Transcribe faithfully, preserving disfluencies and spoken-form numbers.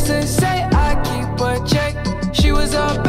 Sisters say I keep a check. She was up